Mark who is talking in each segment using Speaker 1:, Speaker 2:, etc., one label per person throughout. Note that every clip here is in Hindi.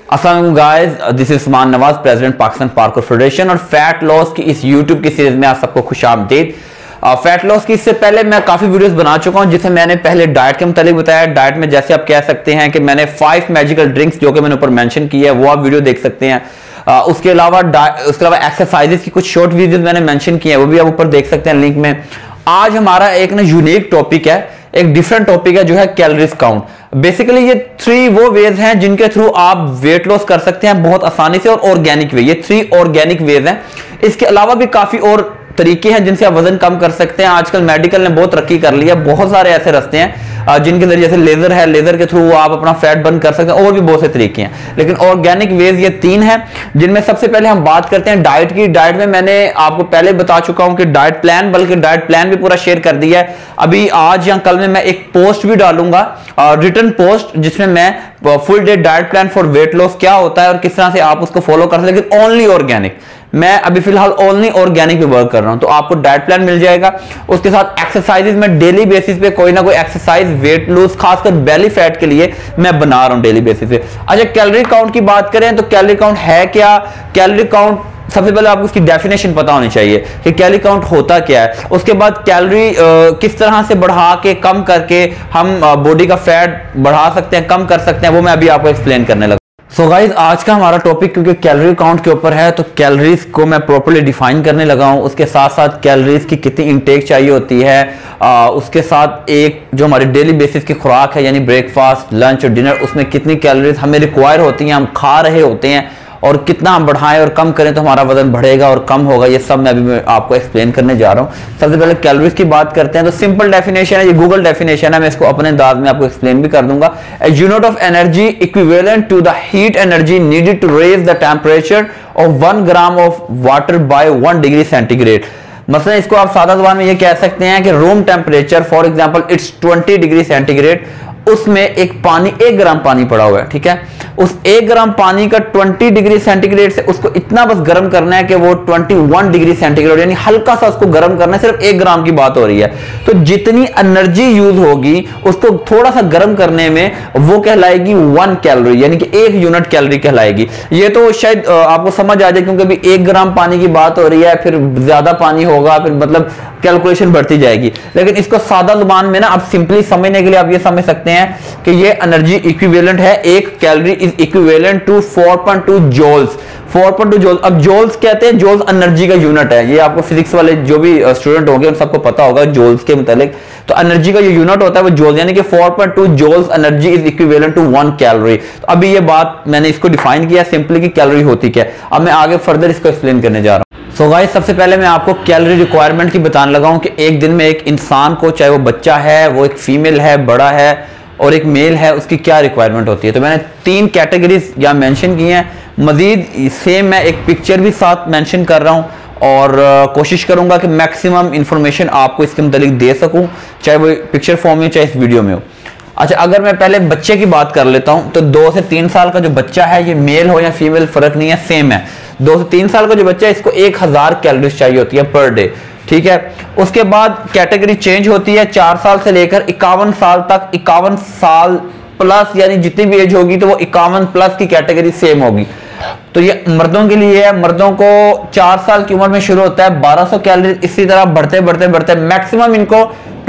Speaker 1: अस्सलाम वालेकुम guys, this is Usman Nawaz, president Pakistan parkour federation. और फैट लॉस की इस यूट्यूब की सीरीज में आप सबको खुशामदीद। फैट लॉस की इससे पहले मैं काफी वीडियोस बना चुका हूं, जिसे मैंने पहले डाइट के मुतालिक बताया। डाइट में जैसे आप कह सकते हैं कि मैंने 5 मैजिकल ड्रिंक्स जो कि मैंने ऊपर मेंशन की है, वो आप वीडियो देख सकते हैं। उसके अलावा एक्सरसाइजेस की कुछ शॉर्ट वीडियोस मैंने मेंशन की है, वो भी आप ऊपर देख सकते हैं लिंक में। आज हमारा एक ना यूनिक टॉपिक है, एक डिफरेंट टॉपिक है, जो है कैलोरीज काउंट। बेसिकली ये 3 वो वेज हैं जिनके थ्रू आप वेट लॉस कर सकते हैं बहुत आसानी से, और ऑर्गेनिक वे। ये 3 ऑर्गेनिक वेज हैं। इसके अलावा भी काफी और तरीके हैं जिनसे आप वजन कम कर सकते हैं। आजकल मेडिकल ने बहुत तरक्की कर ली है, बहुत सारे ऐसे रास्ते हैं जिनके जरिए, जैसे लेजर है, लेजर के थ्रू आप अपना फैट बर्न कर सकते हैं, और भी बहुत से तरीके हैं। लेकिन ऑर्गेनिक वेज ये 3 हैं, जिनमें सबसे पहले हम बात करते हैं डाइट की। डाइट में मैंने आपको पहले बता चुका हूं कि डाइट प्लान, बल्कि डाइट प्लान भी पूरा शेयर कर दिया है। अभी आज या कल में मैं एक पोस्ट भी डालूंगा, रिटर्न पोस्ट, जिसमें मैं full day diet plan for weight loss क्या होता है और किस तरह से आप उसको फॉलो कर सकते हैं, लेकिन ओनली ऑर्गेनिक। मैं अभी फिलहाल ओनली ऑर्गेनिक पे वर्क कर रहा हूं, तो आपको डाइट प्लान मिल जाएगा। उसके साथ एक्सरसाइजेस में डेली बेसिस पे कोई ना कोई एक्सरसाइज वेट लूज, खासकर बेली फैट के लिए मैं बना रहा हूं डेली बेसिस पे। अच्छा, कैलोरी काउंट की बात करें तो कैलोरी काउंट है क्या? कैलोरी काउंट सबसे पहले आपको उसकी डेफिनेशन पता होनी चाहिए कि कैलोरी काउंट होता क्या है। उसके बाद कैलोरी किस तरह से बढ़ा के, कम करके हम बॉडी का फैट बढ़ा सकते हैं, कम कर सकते हैं, वो मैं अभी आपको एक्सप्लेन करने लगा। सो गाइज, आज का हमारा टॉपिक क्योंकि कैलोरी काउंट के ऊपर है, तो कैलोरीज को मैं प्रॉपर्ली डिफाइन करने लगा हूं। उसके साथ साथ कैलोरीज की कितनी इनटेक चाहिए होती है, उसके साथ एक जो हमारी डेली बेसिस की खुराक है, यानी ब्रेकफास्ट, लंच और डिनर, उसमें कितनी कैलोरीज हमें रिक्वायर होती हैं, हम खा रहे होते हैं, और कितना हम बढ़ाएं और कम करें तो हमारा वजन बढ़ेगा और कम होगा। ये सब मैं अभी आपको एक्सप्लेन करने जा रहा हूं। सबसे पहले कैलोरीज की बात करते हैं, तो सिंपल डेफिनेशन है, ये गूगल डेफिनेशन है, मैं इसको अपने अंदाज में आपको एक्सप्लेन भी कर दूंगा। A unit of energy equivalent to the heat energy needed to raise the temperature of 1 gram of water by 1 degree centigrade. मतलब इसको आप सादा जुबान में ये कह सकते हैं कि room temperature, for example it's 20 degree centigrade, उसमें एक 1 ग्राम पानी पड़ा हुआ है, ठीक है। उस 1 ग्राम पानी का 20 डिग्री सेंटीग्रेड से उसको इतना बस गर्म करना है कि वो 21 डिग्री सेंटीग्रेड, यानी हल्का सा उसको गर्म करना है। सिर्फ 1 ग्राम की बात हो रही है, तो जितनी एनर्जी यूज होगी उसको थोड़ा सा गर्म करने में, वो कहलाएगी 1 कैलोरी, यानी कि 1 यूनिट कैलोरी कहलाएगी। ये तो शायद आपको समझ आ जाए, क्योंकि अभी 1 ग्राम पानी की बात हो रही है, फिर ज्यादा पानी होगा, फिर मतलब कैलकुलेशन बढ़ती जाएगी। लेकिन इसको सादा जुबान में ना आप सिंपली समझने के लिए आप ये समझ सकते हैं कि ये एनर्जी इक्विवेलेंट है, 1 calorie is equivalent to 4.2 joules. 4.2 joules, अब जूल्स कहते हैं, जूल्स एनर्जी का यूनिट है। ये आपको फिजिक्स वाले जो भी स्टूडेंट होंगे उन सबको पता होगा जूल्स के मुतालिक। तो एनर्जी का जो यूनिट होता है वो जूल्स, यानी कि 4.2 joules energy is equivalent to 1 calorie. तो अभी ये बात मैंने इसको डिफाइन किया सिंपली कि कैलोरी होती क्या है। अब मैं आगे फर्दर इसको एक्सप्लेन करने जा रहा हूं। सो गाइस, सबसे पहले मैं आपको कैलोरी रिक्वायरमेंट की बताने लगा हूं कि एक दिन में एक इंसान को, चाहे वो बच्चा है, वो एक फीमेल है, बड़ा है, और एक मेल है, उसकी क्या रिक्वायरमेंट होती है। तो मैंने 3 कैटेगरीज यहाँ मेंशन की हैं। मजीद सेम मैं एक पिक्चर भी साथ मेंशन कर रहा हूँ, और कोशिश करूंगा कि मैक्सिमम इंफॉर्मेशन आपको इसके मुतालिक दे सकूं, चाहे वो पिक्चर फॉर्म में, चाहे इस वीडियो में हो। अच्छा, अगर मैं पहले बच्चे की बात कर लेता हूं, तो 2 से 3 साल का जो बच्चा है, ये मेल हो या फीमेल फर्क नहीं है, सेम है। 2 से 3 साल का जो बच्चा है, इसको 1000 कैलोरीज चाहिए होती है पर डे, ठीक है। उसके बाद कैटेगरी चेंज होती है, 4 साल से लेकर 51 साल तक। 51 साल प्लस, यानी जितनी भी एज होगी तो वो 51 प्लस की कैटेगरी सेम होगी। तो ये मर्दों के लिए है। मर्दों को 4 साल की उम्र में शुरू होता है 1200 कैलोरी, इसी तरह बढ़ते बढ़ते बढ़ते मैक्सिमम इनको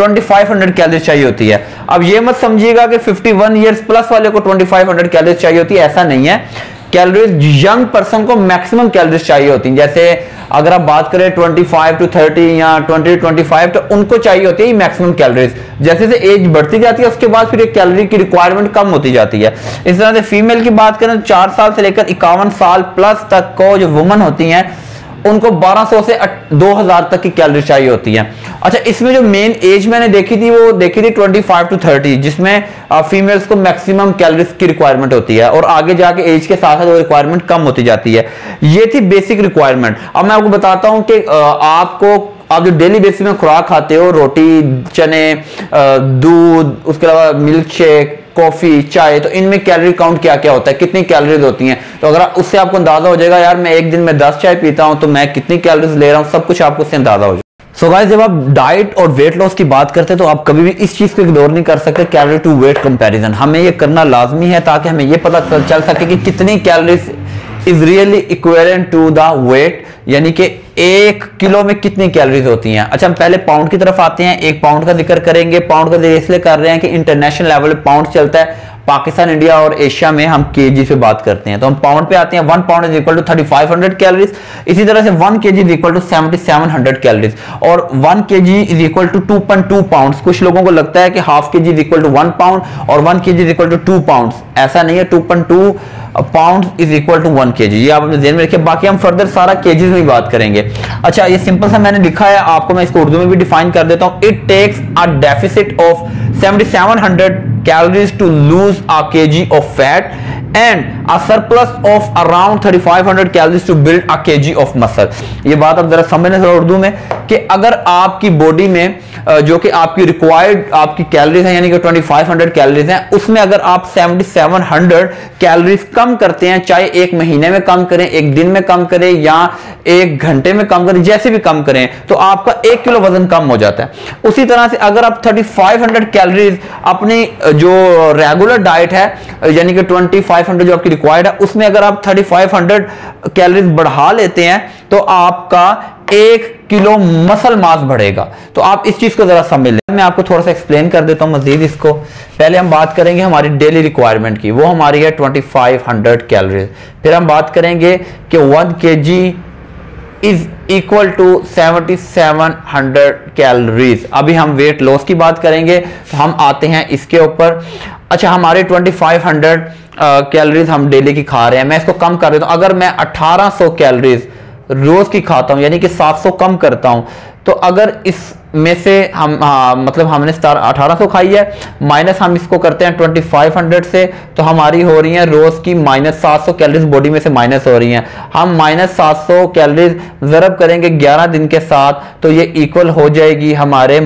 Speaker 1: 2500 कैलोरी चाहिए होती है। अब ये मत समझिएगा कि 51 ईयर्स प्लस वाले को 2500 कैलोरी चाहिए होती है, ऐसा नहीं है। कैलोरीज यंग पर्सन को मैक्सिमम कैलोरीज चाहिए होती है। जैसे अगर आप बात करें 25 to 30 या 20 to 25, तो उनको चाहिए होती है मैक्सिमम कैलोरीज। जैसे जैसे एज बढ़ती जाती है, उसके बाद फिर एक कैलोरी की रिक्वायरमेंट कम होती जाती है। इस तरह से फीमेल की बात करें, 4 साल से लेकर 51 साल प्लस तक को जो वुमन होती हैं, उनको 1200 से 2000 तक की कैलोरी चाहिए होती है। अच्छा, इसमें जो मेन एज मैंने देखी थी, वो देखी थी 25 to 30, जिसमें फीमेल्स को मैक्सिमम कैलोरीज की रिक्वायरमेंट होती है, और आगे जाके एज के साथ साथ वो रिक्वायरमेंट कम होती जाती है। ये थी बेसिक रिक्वायरमेंट। अब मैं आपको बताता हूं कि आप जो डेली बेसिस में खुराक खाते हो, रोटी, चने, दूध, उसके अलावा मिल्क शेक, कॉफी, चाय, तो इनमें कैलोरी काउंट क्या क्या होता है, कितनी कैलोरीज होती हैं। तो अगर उससे आपको अंदाजा हो जाएगा, यार मैं एक दिन में 10 चाय पीता हूं तो मैं कितनी कैलोरीज ले रहा हूं, सब कुछ आपको उससे अंदाजा हो जाएगा। सो गाइस, जब आप डाइट और वेट लॉस की बात करते हैं तो आप कभी भी इस चीज को इग्नोर नहीं कर सकते, कैलोरी टू वेट कंपैरिजन। हमें ये करना लाजमी है ताकि हमें ये पता चल सके कि कितनी calories is really equivalent to the weight, यानी कि 1 किलो में कितनी कैलोरीज होती हैं। अच्छा, हम पहले पाउंड की तरफ आते हैं। 1 पाउंड का जिक्र करेंगे। पाउंड का जिक्र इसलिए कर रहे हैं कि इंटरनेशनल लेवल पे पाउंड चलता है, पाकिस्तान, इंडिया और एशिया में हम केजी से बात करते हैं। तो हम पाउंड पे आते हैं। 1 pound is equal to 3500 calories. इसी तरह से 1 KG is equal to 7700 calories और 1 KG is equal to 2.2 pounds. कुछ लोगों को लगता है कि half KG is equal to 1 pound और 1 KG is equal to 2 pounds. ऐसा नहीं है, 2.2 pound is equal to 1 KG. ये आप अपने ध्यान में रखिए। बाकी हम फर्दर सारा केजीज में बात करेंगे। अच्छा, ये सिंपल सा मैंने लिखा है, आपको मैं इसको उर्दू में भी डिफाइन कर देता हूं। It takes a deficit of 7700 calories to lose a kg of fat and a surplus of around 3500 calories to build a kg of muscle। ये बात आप जरा समझने थोड़ा उर्दू में कि अगर आपकी बॉडी में जो कि आपकी रिक्वायर्ड आपकी कैलोरीज है यानी कि 2500 कैलोरीज हैं, उसमें अगर आप 7700 कैलोरीज कम करते हैं, चाहे 1 महीने में कम करें, 1 दिन में कम करें या 1 घंटे में कम करें, जैसे भी कम करें, तो आपका 1 किलो वजन कम हो जाता है। उसी तरह से अगर आप 3500 कैलोरीज अपनी जो रेगुलर डाइट है यानी कि 2500 जो आपकी रिक्वायर्ड है, उसमें अगर आप 3500 कैलोरीज बढ़ा लेते हैं तो आपका 1 किलो मसल मास बढ़ेगा। तो आप इस चीज को जरा समझ लें। मैं आपको थोड़ा सा एक्सप्लेन कर देता हूं मजीद इसको। पहले हम बात करेंगे हमारी डेली रिक्वायरमेंट की, वो हमारी है 2500 कैलोरीज। फिर हम बात करेंगे कि 1 KG is equal to 7700 calories. अभी हम वेट लॉस की बात करेंगे तो हम आते हैं इसके ऊपर। अच्छा, हमारे 2500 कैलोरीज हम डेली की खा रहे हैं। मैं इसको कम कर देता हूं। अगर मैं 1800 कैलोरीज रोज की खाता हूं यानी कि 700 कम करता हूं, तो अगर इसमें से हम मतलब हमने 1800 खाई है, माइनस हम इसको करते हैं 2500 से, तो हमारी हो रही है रोज की -700 कैलोरीज बॉडी में से माइनस हो रही हैं। हम -700 कैलोरीज ज़रब करेंगे 11 दिन के साथ, तो ये इक्वल हो जाएगी हमारे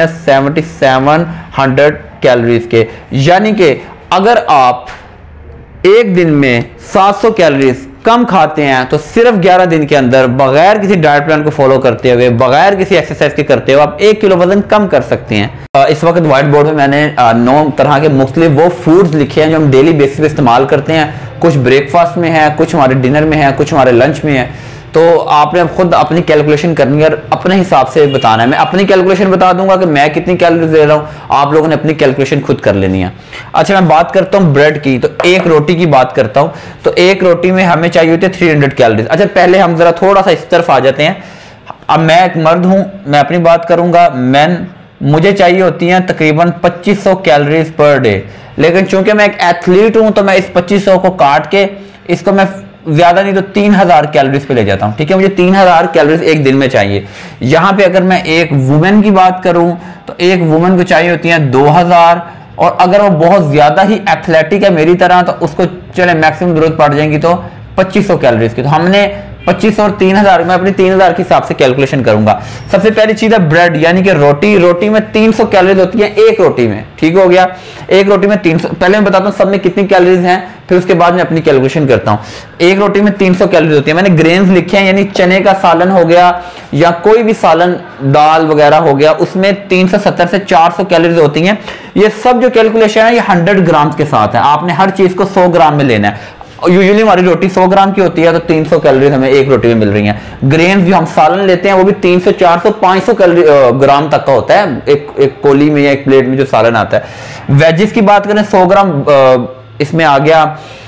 Speaker 1: -7700 कैलोरीज के। यानी कि अगर आप एक दिन में 700 कैलोरीज कम खाते हैं तो सिर्फ 11 दिन के अंदर बगैर किसी डाइट प्लान को फॉलो करते हुए, बगैर किसी एक्सरसाइज के करते हुए आप 1 किलो वजन कम कर सकते हैं। इस वक्त व्हाइट बोर्ड में मैंने 9 तरह के मुख्तलिफ वो फूड्स लिखे हैं जो हम डेली बेसिस पे इस्तेमाल करते हैं। कुछ ब्रेकफास्ट में है, कुछ हमारे डिनर में है, कुछ हमारे लंच में है। तो आपने अब खुद अपनी कैलकुलेशन करनी है और अपने हिसाब से बताना है। मैं अपनी कैलकुलेशन बता दूंगा कि मैं कितनी कैलोरीज ले रहा हूं, आप लोगों ने अपनी कैलकुलेशन खुद कर लेनी है। अच्छा, मैं बात करता हूं ब्रेड की, तो 1 रोटी की बात करता हूं। तो 1 रोटी में हमें चाहिए होती है 300 कैलोरीज। अच्छा, पहले हम जरा थोड़ा सा इस तरफ आ जाते हैं। अब मैं एक मर्द हूं, मैं अपनी बात करूंगा। मुझे चाहिए होती हैं तकरीबन 2500 कैलोरीज पर डे, लेकिन चूंकि मैं एक एथलीट हूं तो मैं इस 2500 को काट के इसको मैं ज्यादा नहीं तो 3000 कैलोरीज पे ले जाता हूं। ठीक है, मुझे 3000 कैलोरीज एक दिन में चाहिए। यहां पे अगर मैं एक वुमेन की बात करूं तो एक वुमेन को चाहिए होती है 2000, और अगर वो बहुत ज्यादा ही एथलेटिक है मेरी तरह तो उसको चले मैक्सिमम जरूरत पड़ जाएगी तो 2500 कैलोरीज की। तो हमने 2500 और 3000, मैं अपनी 3000 के हिसाब से कैलकुलेशन करूंगा। सबसे पहली चीज है ब्रेड यानी कि रोटी। रोटी में 300 कैलोरीज होती है एक रोटी में। ठीक हो गया, एक रोटी में 300। पहले मैं बताता हूं सब में कितनी कैलोरीज हैं, फिर उसके बाद मैं अपनी कैलकुलेशन करता हूं। एक रोटी में 300 कैलोरीज होती है। मैंने ग्रेन्स लिखे हैं, यानी चने का सालन हो गया या कोई भी सालन, दाल वगैरह हो गया, उसमें 370 से 400 कैलोरीज होती हैं। ये सब जो कैलकुलेशन है ये 100 ग्राम के साथ है। आपने हर चीज को 100 ग्राम में लेना है। यूजुअली हमारी रोटी 100 ग्राम की होती है तो 300 कैलोरीज हमें एक रोटी में मिल रही हैं। ग्रेन्स जो हम सालन लेते हैं वो भी 300, 400, 500 ग्राम तक का होता है एक कोली में या एक प्लेट में जो सालन आता है। वेजिस की बात करें 100 ग्राम इसमें आ गया,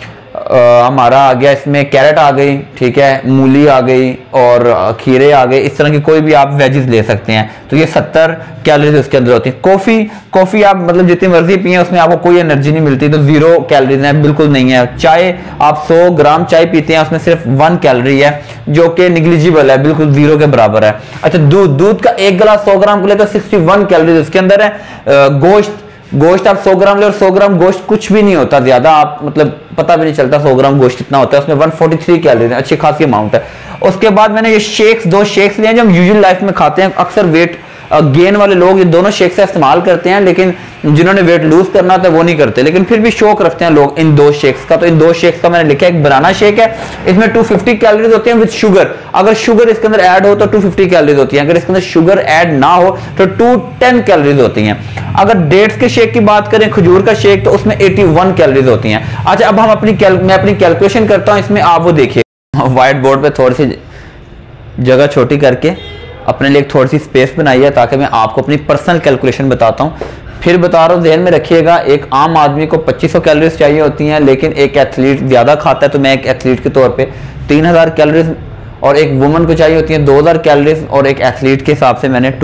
Speaker 1: हमारा आ गया इसमें कैरेट आ गई, ठीक है, मूली आ गई और खीरे आ गए। इस तरह की कोई भी आप वेजिस ले सकते हैं। तो ये 70 कैलोरीज उसके अंदर होती है। कॉफी आप मतलब जितनी मर्जी पिए उसमें आपको कोई एनर्जी नहीं मिलती, तो 0 कैलोरीज है, बिल्कुल नहीं है। चाय आप 100 ग्राम चाय पीते हैं उसमें सिर्फ 1 कैलोरी है जो कि निग्लिजिबल है, बिल्कुल 0 के बराबर है। अच्छा, दूध का 1 गिलास 100 ग्राम को ले तो 61 कैलोरीज उसके अंदर है। गोश्त आप 100 ग्राम ले और 100 ग्राम गोश्त कुछ भी नहीं होता ज्यादा, आप मतलब पता भी नहीं चलता 100 ग्राम गोश्त कितना होता है, उसमें 143 कैलोरी, अच्छी खासी अमाउंट है। उसके बाद मैंने ये शेक्स, 2 शेक्स लिए जो हम यूजुअल लाइफ में खाते हैं, अक्सर वेट गेन वाले लोग ये दोनों शेक से इस्तेमाल करते हैं, लेकिन जिन्होंने वेट लूज करना होता है वो नहीं करते, लेकिन फिर भी शौक रखते हैं लोग इन दो शेक्स का। तो इन दो शेक्स का मैंने लिखा है, एक बनाना शेक है, इसमें 250 कैलोरीज होती हैं विद शुगर। अगर शुगर इसके अंदर ऐड हो तो 250 कैलोरीज होती हैं, अगर इसके अंदर शुगर ऐड ना हो तो 210 कैलोरीज होती हैं। अगर डेट्स के शेक की बात करें, खजूर का शेक, तो उसमें 81 कैलोरीज होती हैं। अच्छा, अब हम मैं अपनी कैलकुलेशन करता हूं इसमें, आप वो देखिए व्हाइट बोर्ड पे थोड़ी सी जगह छोटी करके अपने लिए थोड़ी सी स्पेस बनाई है ताकि मैं आपको अपनी पर्सनल कैलकुलेशन बताता हूं। फिर बता रहा हूं, ध्यान में रखिएगा, एक आम आदमी को 2500 कैलोरीज चाहिए होती हैं, लेकिन एक एथलीट ज्यादा खाता है, तो मैं एक एथलीट के तौर पे 3000 कैलोरीज, और एक वुमन को चाहिए होती है 2000 कैलोरीज, और एक एथलीट के हिसाब से मैंने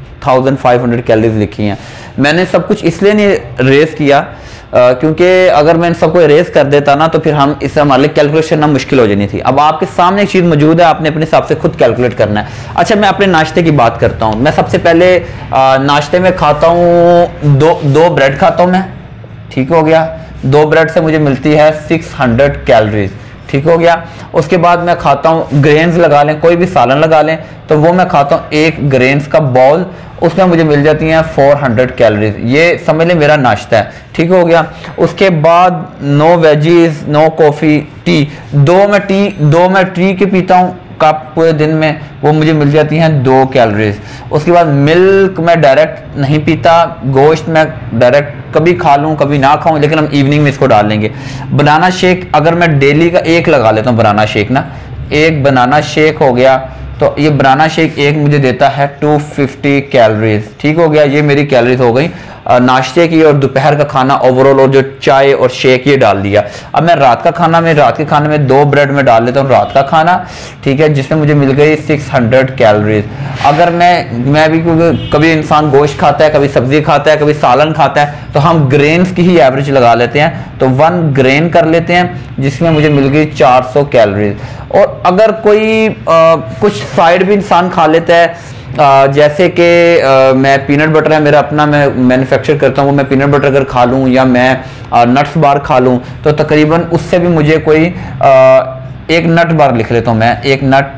Speaker 1: 2500 कैलोरीज लिखी हैं। मैंने सब कुछ इसलिए नहीं रेस किया क्योंकि अगर मैं इन सबको इरेज कर देता ना तो फिर हम इससे हमारे लिए कैलकुलेशन ना मुश्किल हो जानी थी। अब आपके सामने एक चीज़ मौजूद है, आपने अपने हिसाब से खुद कैलकुलेट करना है। अच्छा, मैं अपने नाश्ते की बात करता हूँ। मैं सबसे पहले नाश्ते में खाता हूँ दो ब्रेड खाता हूँ मैं, ठीक हो गया। 2 ब्रेड से मुझे मिलती है 600 कैलोरीज, ठीक हो गया। उसके बाद मैं खाता हूँ ग्रेन्स, लगा लें कोई भी सालन लगा लें, तो वो मैं खाता हूँ एक ग्रेन्स का बाउल, उसमें मुझे मिल जाती हैं 400 कैलोरीज। ये समझ लें मेरा नाश्ता है, ठीक हो गया। उसके बाद no veggies, no coffee, tea. दो मैं टी के पीता हूँ कप पूरे दिन में, वो मुझे मिल जाती हैं 2 कैलोरीज। उसके बाद मिल्क मैं डायरेक्ट नहीं पीता, गोश्त मैं डायरेक्ट कभी खा लूँ कभी ना खाऊं, लेकिन हम इवनिंग में इसको डाल लेंगे। बनाना शेक अगर मैं डेली का एक लगा लेता हूँ, बनाना शेक ना, एक बनाना शेक हो गया, तो ये बनाना शेक एक मुझे देता है 250 कैलोरीज, ठीक हो गया। ये मेरी कैलोरीज हो गई नाश्ते की और दोपहर का खाना ओवरऑल, और जो चाय और शेक ये डाल दिया। अब मैं रात के खाने में 2 ब्रेड में डाल लेता हूँ रात का खाना, ठीक है, जिसमें मुझे मिल गई 600 कैलोरीज। अगर मैं भी, क्योंकि कभी इंसान गोश्त खाता है, कभी सब्जी खाता है, कभी सालन खाता है, तो हम ग्रेन्स की ही एवरेज लगा लेते हैं, तो 1 ग्रेन कर लेते हैं जिसमें मुझे मिल गई 400 कैलोरीज। और अगर कोई कुछ साइड भी इंसान खा लेता है, जैसे कि मैं पीनट बटर है मेरा अपना, मैं मैन्युफैक्चर करता हूँ, वो मैं पीनट बटर अगर खा लूँ या मैं नट्स बार खा लूँ, तो तकरीबन उससे भी मुझे कोई एक नट बार लिख लेता हूँ, मैं एक नट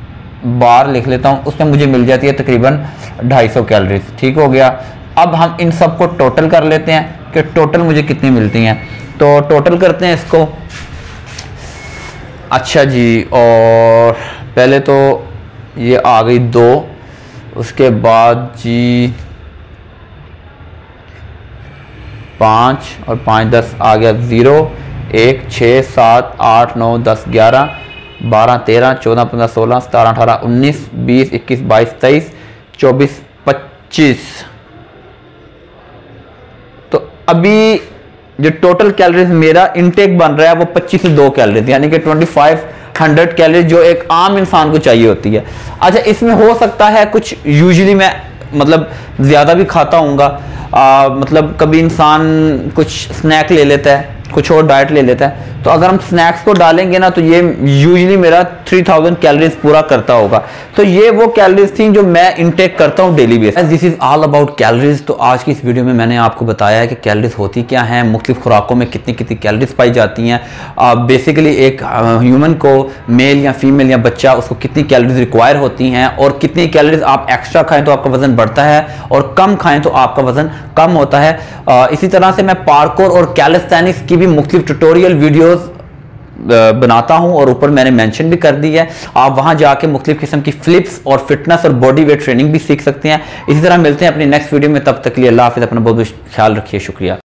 Speaker 1: बार लिख लेता हूँ, उसमें मुझे मिल जाती है तकरीबन 250 कैलोरीज, ठीक हो गया। अब हम इन सब को टोटल कर लेते हैं कि टोटल मुझे कितनी मिलती हैं, तो टोटल करते हैं इसको। अच्छा जी, और पहले तो ये आ गई 2, उसके बाद जी 5 और 5 10 आ गया 0, 1 6 7 8 9 10 11 12 13 14 15 16 17 18 19 20 21 22 23 24 25। तो अभी जो टोटल कैलोरीज मेरा इनटेक बन रहा है वो 25 से 2 कैलोरीज, यानी कि 2500 कैलोरीज जो एक आम इंसान को चाहिए होती है। अच्छा, इसमें हो सकता है कुछ, यूजुअली मैं मतलब ज़्यादा भी खाता हूँगा, मतलब कभी इंसान कुछ स्नैक ले लेता है, कुछ और डाइट ले लेता है, तो अगर हम स्नैक्स को डालेंगे ना तो ये यूजुअली मेरा 3000 कैलोरीज पूरा करता होगा। तो ये वो कैलोरीज थी जो मैं इनटेक करता हूँ daily basis. This is all about calories. तो आज की इस वीडियो में मैंने आपको बताया है कि कैलोरीज होती क्या हैं, मुख्तलिफ खुराकों में कितनी कितनी कैलोरीज पाई जाती हैं, बेसिकली एक ह्यूमन को, मेल या फीमेल या बच्चा, उसको कितनी कैलोरीज रिक्वायर होती हैं, और कितनी कैलोरीज आप एक्स्ट्रा खाएं तो आपका वजन बढ़ता है और कम खाएं तो आपका वजन कम होता है। इसी तरह से मैं पार्कोर और कैलिस्थेनिक्स की भी मुख्तलिफ ट्यूटोरियल वीडियोस बनाता हूं और ऊपर मैंने मेंशन भी कर दी है, आप वहां जाके मुख्तलिफ किस्म की फ्लिप्स और फिटनेस और बॉडी वेट ट्रेनिंग भी सीख सकते हैं। इसी तरह मिलते हैं अपनी नेक्स्ट वीडियो में, तब तक के लिए अल्लाह हाफिज़, अपना बहुत बहुत ख्याल रखिए, शुक्रिया।